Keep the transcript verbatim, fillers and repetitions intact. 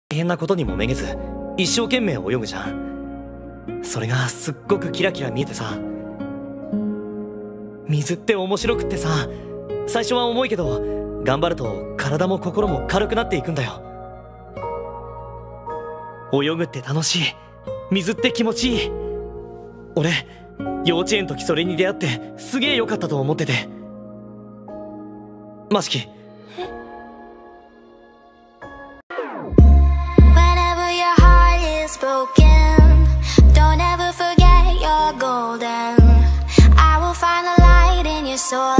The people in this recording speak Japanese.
大変なことにもめげず一生懸命泳ぐじゃん。それがすっごくキラキラ見えてさ、水って面白くってさ、最初は重いけど頑張ると体も心も軽くなっていくんだよ。泳ぐって楽しい、水って気持ちいい。俺幼稚園の時それに出会ってすげえ良かったと思ってて。マシキ、 broken. Don't ever forget you're golden. I will find the light in your soul.